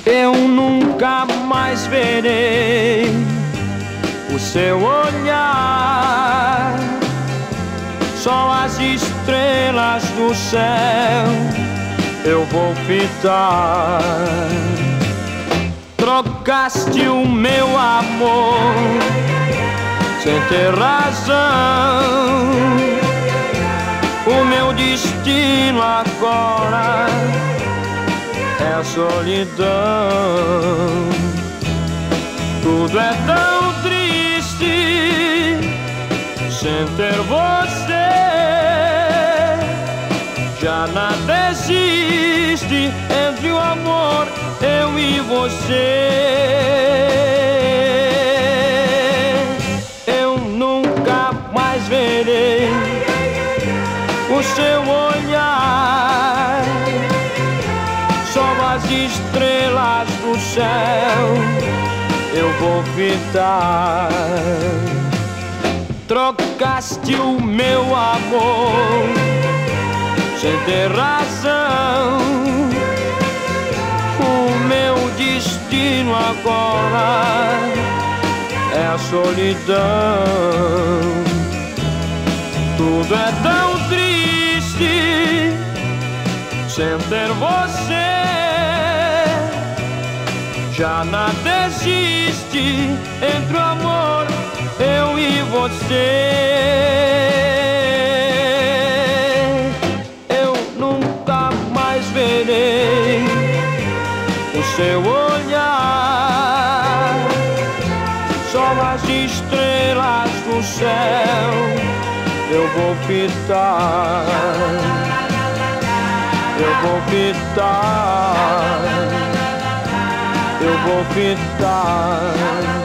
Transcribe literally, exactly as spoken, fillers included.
Eu nunca mais verei o seu olhar, só as estrelas do céu eu vou fitar. Trocaste o meu amor sem ter razão, o meu destino agora é a solidão. Tudo é tão triste sem ter você, já nada existe entre o amor, eu e você. Eu nunca mais verei o seu olhar, só as estrelas do céu eu vou fitar. Trocaste o meu amor sem ter razão, o meu destino agora é a solidão. Tudo é tão triste sem ter você, já nada existe entre o amor, eu e você. Eu nunca mais verei o seu olhar, só as estrelas do céu eu vou fitar. Eu vou fitar, eu vou fitar.